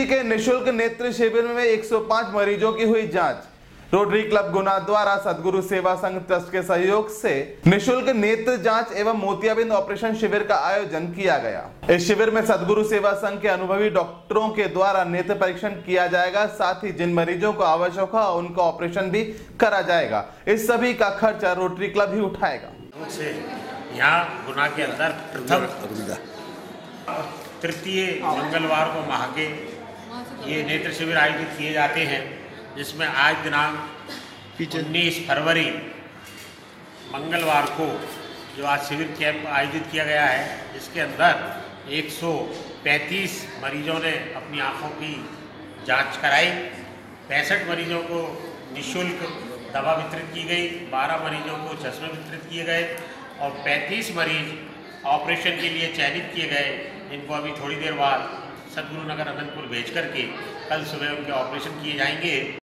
के निःशुल्क नेत्र शिविर में 105 मरीजों की हुई जांच। रोटरी क्लब गुना द्वारा सद्गुरु सेवा संघ ट्रस्ट के सहयोग से निःशुल्क नेत्र जांच एवं मोतियाबिंद ऑपरेशन शिविर का आयोजन किया गया। इस शिविर में सद्गुरु सेवा संघ के अनुभवी डॉक्टरों के द्वारा नेत्र परीक्षण किया जाएगा। साथ ही जिन मरीजों को आवश्यक हो उनका ऑपरेशन भी करा जाएगा। इस सभी का खर्चा रोटरी क्लब ही उठाएगा। यहाँ गुना के अंदर प्रथम तृतीय मंगलवार को माह के ये नेत्र शिविर आयोजित किए जाते हैं, जिसमें आज दिनांक 19 फरवरी मंगलवार को जो आज शिविर कैंप आयोजित किया गया है, जिसके अंदर 135 मरीजों ने अपनी आँखों की जांच कराई। 65 मरीजों को निःशुल्क दवा वितरित की गई, 12 मरीजों को चश्मे वितरित किए गए और 35 मरीज ऑपरेशन के लिए चयनित किए गए। इनको अभी थोड़ी देर बाद सद्गुरु नगर अनंतपुर भेज करके कल सुबह उनके ऑपरेशन किए जाएंगे।